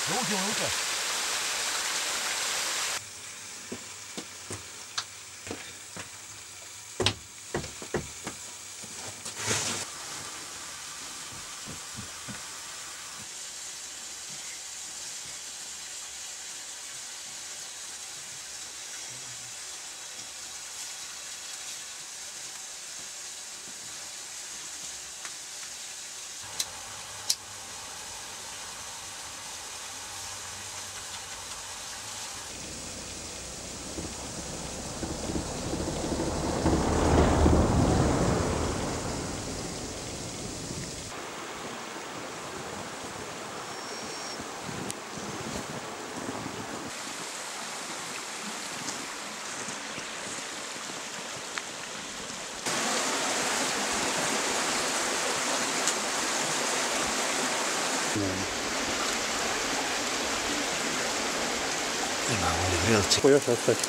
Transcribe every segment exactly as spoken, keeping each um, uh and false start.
Da uđemo unutra. Imamo li grilci? Ko još ostaći?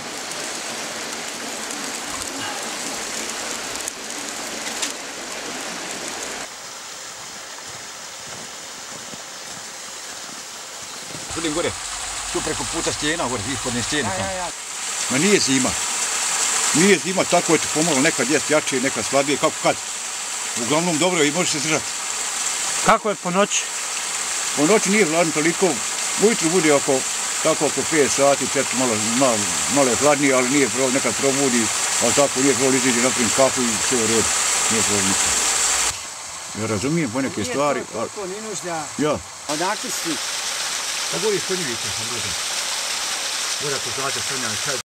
Vidim gore, tu preko puta stijena, gore, ispodne stijene. Ja, ja, ja. Ma nije zima. Nije zima, tako je pomalo, nekad jest jače, nekad slabije, kako kad. Uglavnom dobro i može se zdržati. Kako je po noći? Po noći nije hladno toliko, ujutru bude oko, tako oko pet sati, četiri, malo, malo, malo je hladnije, ali nije problem, nekad probudi, ali tako nije problem, izađe napravim kafu i sve u redu, nije problem ništa. Ja razumijem po neke stvari, ali... Nije to toliko ni nužda, Ja. odakle si? Pa gori ispod njivice sam, gore. Gore ako znate, sam ja